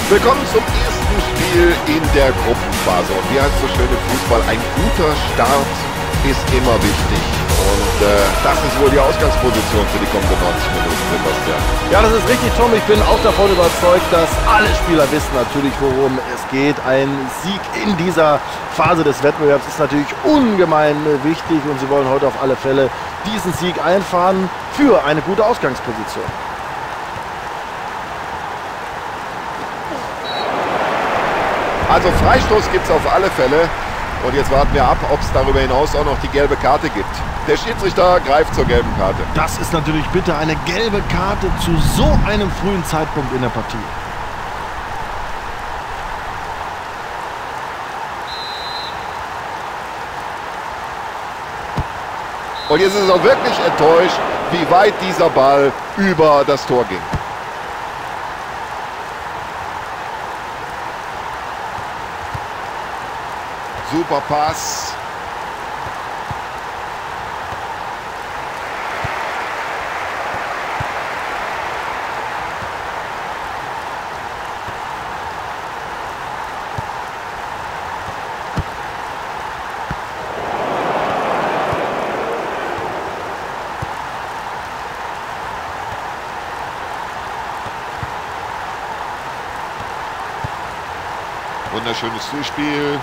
Willkommen zum ersten Spiel in der Gruppenphase. Und wie heißt so schön im Fußball, ein guter Start ist immer wichtig. Und das ist wohl die Ausgangsposition für die kommenden 90 Minuten, Sebastian. Ja, das ist richtig, Tom. Ich bin auch davon überzeugt, dass alle Spieler wissen natürlich, worum es geht. Ein Sieg in dieser Phase des Wettbewerbs ist natürlich ungemein wichtig. Und sie wollen heute auf alle Fälle diesen Sieg einfahren für eine gute Ausgangsposition. Also Freistoß gibt es auf alle Fälle. Und jetzt warten wir ab, ob es darüber hinaus auch noch die gelbe Karte gibt. Der Schiedsrichter greift zur gelben Karte. Das ist natürlich bitter, eine gelbe Karte zu so einem frühen Zeitpunkt in der Partie. Und jetzt ist es auch wirklich enttäuscht, wie weit dieser Ball über das Tor ging. Super Pass. Wunderschönes Zuspiel.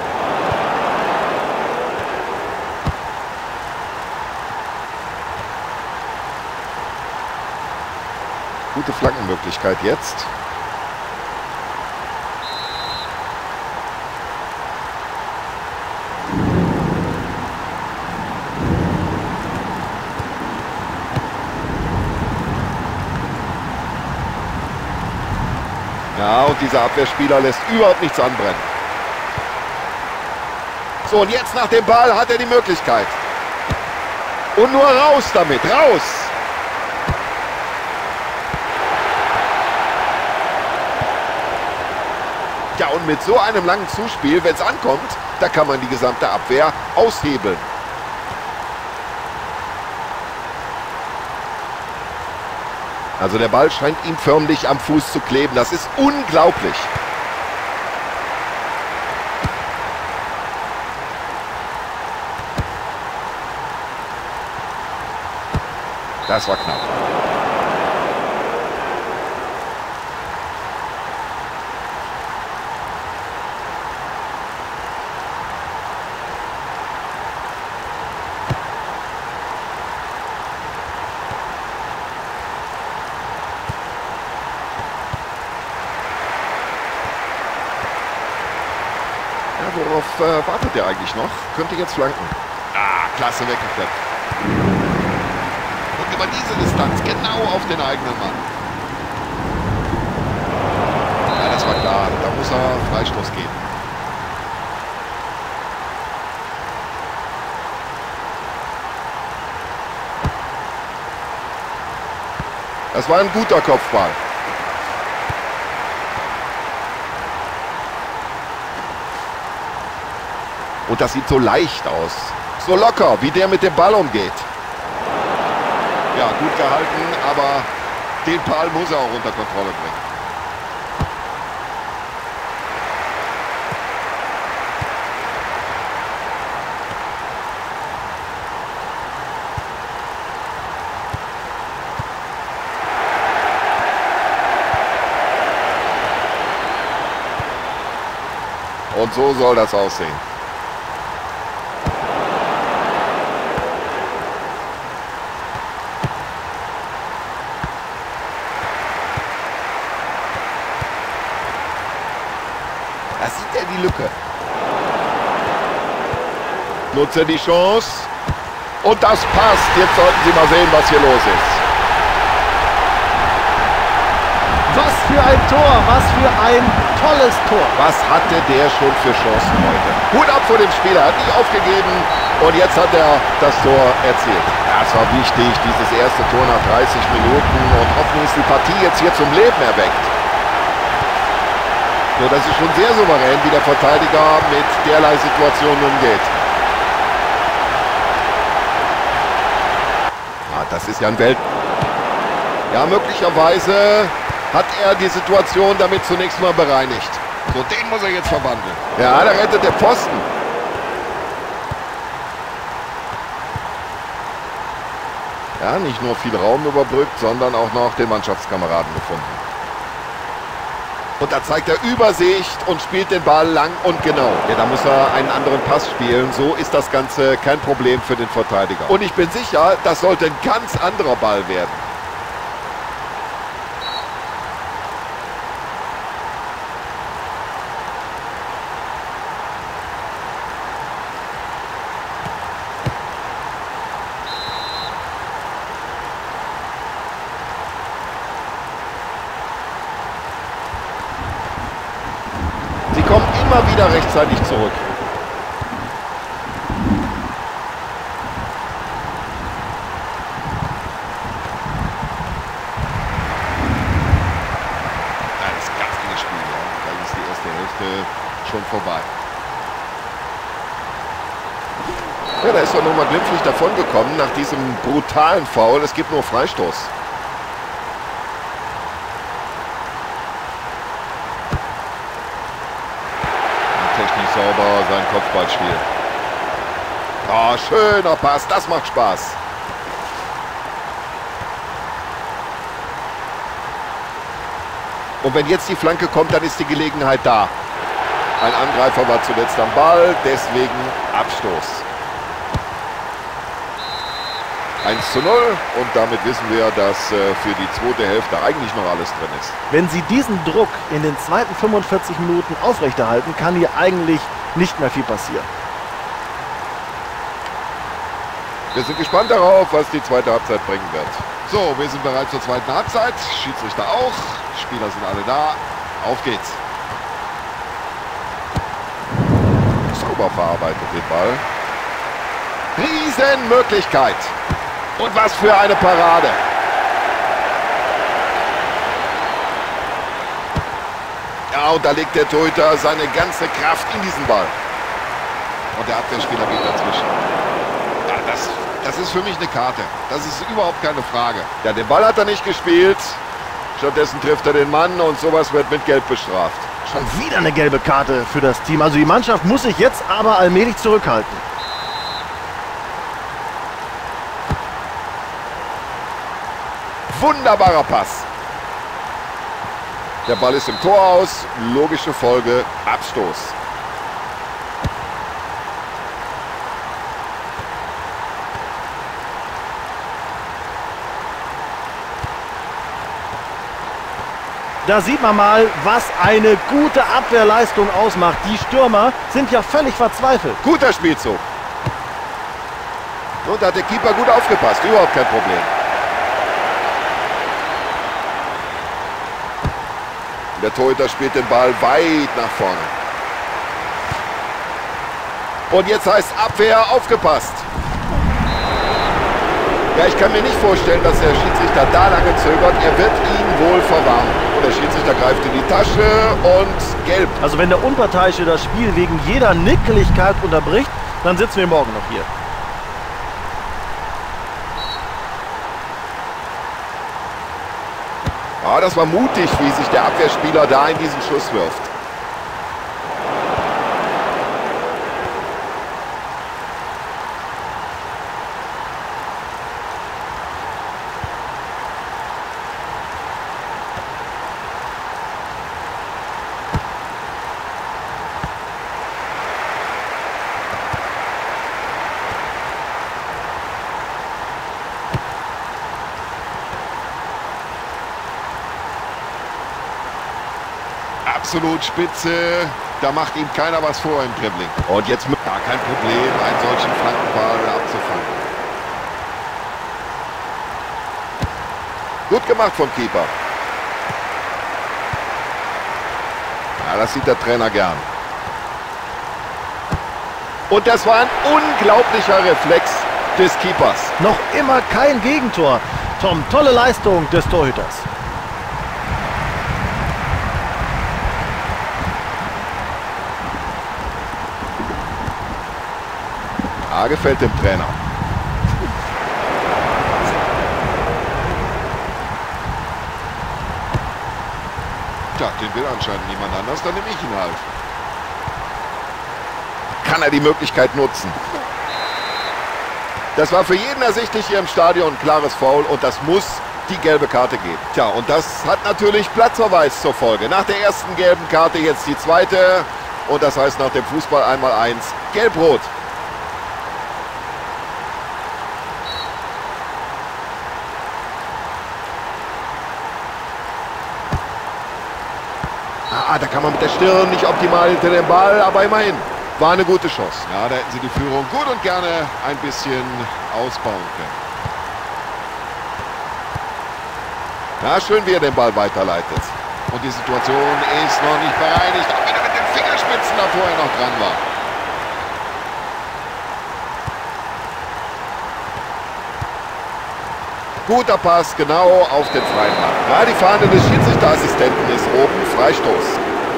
Gute Flankenmöglichkeit jetzt. Ja, und dieser Abwehrspieler lässt überhaupt nichts anbrennen. So, und jetzt nach dem Ball hat er die Möglichkeit. Und nur raus damit, raus! Ja, und mit so einem langen Zuspiel, wenn es ankommt, da kann man die gesamte Abwehr aushebeln. Also der Ball scheint ihm förmlich am Fuß zu kleben. Das ist unglaublich. Das war knapp. Worauf wartet der eigentlich noch? Könnte jetzt flanken. Ah, klasse weggeklappt. Und über diese Distanz genau auf den eigenen Mann. Ja, das war klar. Da muss er Freistoß geben. Das war ein guter Kopfball. Und das sieht so leicht aus. So locker, wie der mit dem Ball umgeht. Ja, gut gehalten, aber den Ball muss er auch unter Kontrolle bringen. Und so soll das aussehen. Da sieht er die Lücke. Nutzt er die Chance. Und das passt. Jetzt sollten Sie mal sehen, was hier los ist. Was für ein Tor, was für ein tolles Tor. Was hatte der schon für Chancen heute? Hut ab vor dem Spieler, hat nicht aufgegeben und jetzt hat er das Tor erzielt. Ja, es war wichtig, dieses erste Tor nach 30 Minuten und hoffentlich ist die Partie jetzt hier zum Leben erweckt. So, das ist schon sehr souverän, wie der Verteidiger mit derlei Situationen umgeht. Das ist ja ein Ja, möglicherweise hat er die Situation damit zunächst mal bereinigt. So, den muss er jetzt verwandeln. Ja, da rettet der Pfosten. Ja, nicht nur viel Raum überbrückt, sondern auch noch den Mannschaftskameraden gefunden. Und da zeigt er Übersicht und spielt den Ball lang und genau. Ja, da muss er einen anderen Pass spielen. So ist das Ganze kein Problem für den Verteidiger. Und ich bin sicher, das sollte ein ganz anderer Ball werden. Kommt immer wieder rechtzeitig zurück. Das ganze Spiel, ja. Da ist die erste Hälfte schon vorbei. Ja, da ist er nochmal glimpflich davongekommen nach diesem brutalen Foul. Es gibt nur Freistoß. Technisch sauber sein Kopfballspiel. Oh, schöner Pass, das macht Spaß. Und wenn jetzt die Flanke kommt, dann ist die Gelegenheit da. Ein Angreifer war zuletzt am Ball, deswegen Abstoß. 1:0 und damit wissen wir, dass für die zweite Hälfte eigentlich noch alles drin ist. Wenn sie diesen Druck in den zweiten 45 Minuten aufrechterhalten, kann hier eigentlich nicht mehr viel passieren. Wir sind gespannt darauf, was die zweite Halbzeit bringen wird. So, wir sind bereit zur zweiten Halbzeit. Schiedsrichter auch. Spieler sind alle da. Auf geht's. Sauber verarbeitet den Ball. Riesenmöglichkeit. Und was für eine Parade. Ja, und da legt der Torhüter seine ganze Kraft in diesen Ball. Und der Abwehrspieler geht dazwischen. Ja, das ist für mich eine Karte. Das ist überhaupt keine Frage. Ja, den Ball hat er nicht gespielt. Stattdessen trifft er den Mann und sowas wird mit Gelb bestraft. Schon wieder eine gelbe Karte für das Team. Also die Mannschaft muss sich jetzt aber allmählich zurückhalten. Wunderbarer Pass. Der Ball ist im Tor aus. Logische Folge, Abstoß. Da sieht man mal, was eine gute Abwehrleistung ausmacht. Die Stürmer sind ja völlig verzweifelt. Guter Spielzug. Und da hat der Keeper gut aufgepasst. Überhaupt kein Problem. Der Torhüter spielt den Ball weit nach vorne. Und jetzt heißt Abwehr, aufgepasst. Ja, ich kann mir nicht vorstellen, dass der Schiedsrichter da lange zögert. Er wird ihn wohl verwarnen. Und der Schiedsrichter greift in die Tasche und gelb. Also wenn der Unparteiische das Spiel wegen jeder Nickeligkeit unterbricht, dann sitzen wir morgen noch hier. Ja, das war mutig, wie sich der Abwehrspieler da in diesen Schuss wirft. Absolut spitze, da macht ihm keiner was vor im Dribbling. Und jetzt ja, kein Problem, einen solchen Flankenball abzufangen. Gut gemacht vom Keeper. Ja, das sieht der Trainer gern. Und das war ein unglaublicher Reflex des Keepers. Noch immer kein Gegentor. Tom, tolle Leistung des Torhüters. Gefällt dem Trainer. Tja, den will anscheinend niemand anders, dann nehme ich ihn halt. Kann er die Möglichkeit nutzen. Das war für jeden ersichtlich hier im Stadion ein klares Foul und das muss die gelbe Karte geben. Tja, und das hat natürlich Platzverweis zur Folge. Nach der ersten gelben Karte jetzt die zweite und das heißt nach dem Fußball 1:1 Gelb-Rot. Da kann man mit der Stirn nicht optimal hinter dem Ball, aber immerhin war eine gute Chance. Ja, da hätten sie die Führung gut und gerne ein bisschen ausbauen können. Ja, schön, wie er den Ball weiterleitet. Und die Situation ist noch nicht bereinigt, auch wenn er mit den Fingerspitzen da vorher noch dran war. Guter Pass, genau auf den freien Mann. Ja, die Fahne des Schiedsrichterassistenten ist oben, Freistoß.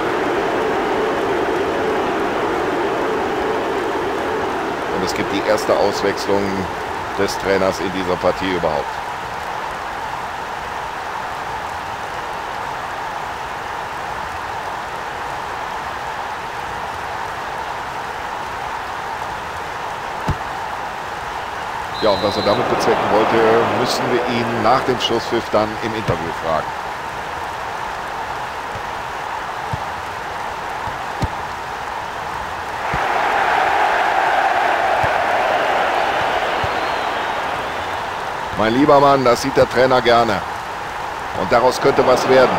Und es gibt die erste Auswechslung des Trainers in dieser Partie überhaupt. Ja, und was er damit bezwecken wollte, müssen wir ihn nach dem Schlusspfiff dann im Interview fragen. Mein lieber Mann, das sieht der Trainer gerne. Und daraus könnte was werden.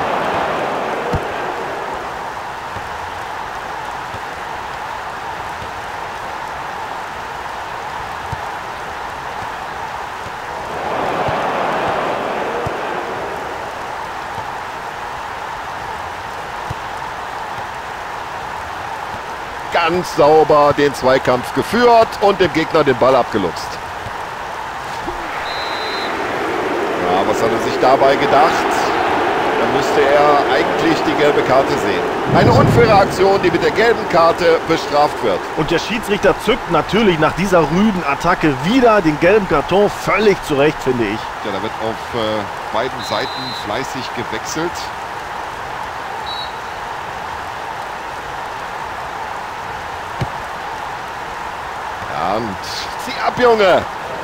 Ganz sauber den Zweikampf geführt und dem Gegner den Ball abgeluchst. Ja, was hat er sich dabei gedacht? Dann müsste er eigentlich die gelbe Karte sehen. Eine unfaire Aktion, die mit der gelben Karte bestraft wird. Und der Schiedsrichter zückt natürlich nach dieser rüden Attacke wieder den gelben Karton, völlig zu Recht, finde ich. Ja, da wird auf beiden Seiten fleißig gewechselt. Und zieh ab, Junge!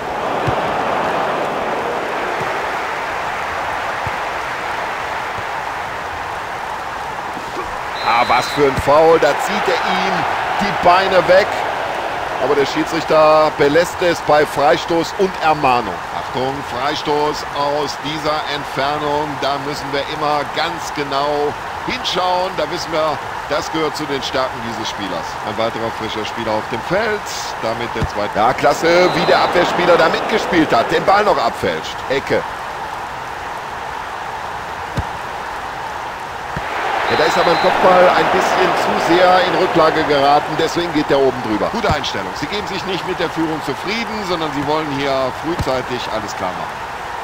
Was für ein Foul, da zieht er ihm die Beine weg. Aber der Schiedsrichter belässt es bei Freistoß und Ermahnung. Achtung, Freistoß aus dieser Entfernung. Da müssen wir immer ganz genau hinschauen. Da wissen wir, das gehört zu den Stärken dieses Spielers. Ein weiterer frischer Spieler auf dem Feld. Damit der zweite. Ja, klasse, wie der Abwehrspieler da mitgespielt hat. Den Ball noch abfälscht. Ecke. Ja, da ist aber im Kopfball ein bisschen zu sehr in Rücklage geraten. Deswegen geht der oben drüber. Gute Einstellung. Sie geben sich nicht mit der Führung zufrieden, sondern sie wollen hier frühzeitig alles klar machen.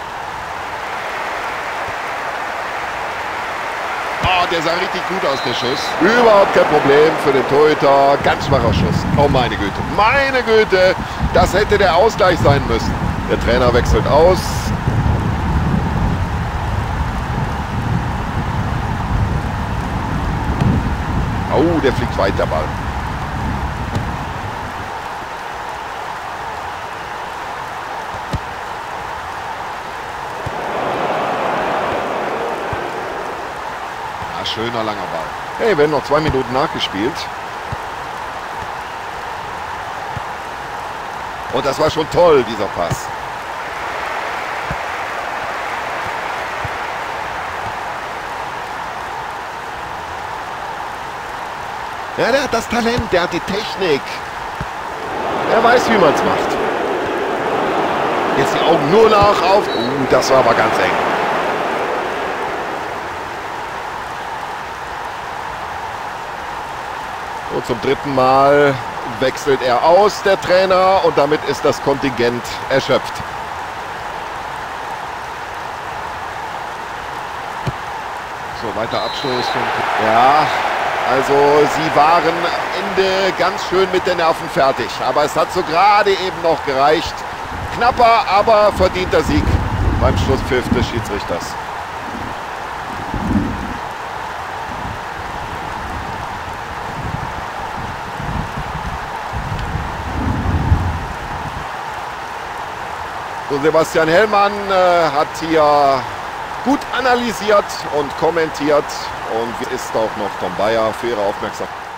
Oh, der sah richtig gut aus, der Schuss. Überhaupt kein Problem für den Torhüter. Ganz schwacher Schuss. Oh, meine Güte. Meine Güte. Das hätte der Ausgleich sein müssen. Der Trainer wechselt aus. Oh, der fliegt weit, der Ball. Schöner langer Ball. Hey, werden noch 2 Minuten nachgespielt. Und das war schon toll, dieser Pass. Ja, der hat das Talent, der hat die Technik. Er weiß, wie man es macht. Jetzt die Augen nur nach auf. Das war aber ganz eng. Und zum 3. Mal wechselt er aus, der Trainer, und damit ist das Kontingent erschöpft. So, weiter Abstoß von... Ja, also sie waren am Ende ganz schön mit den Nerven fertig. Aber es hat so gerade eben noch gereicht. Knapper, aber verdienter Sieg beim Schlusspfiff des Schiedsrichters. So, Sebastian Hellmann hat hier gut analysiert und kommentiert und ist auch noch Tom Bayer für Ihre Aufmerksamkeit.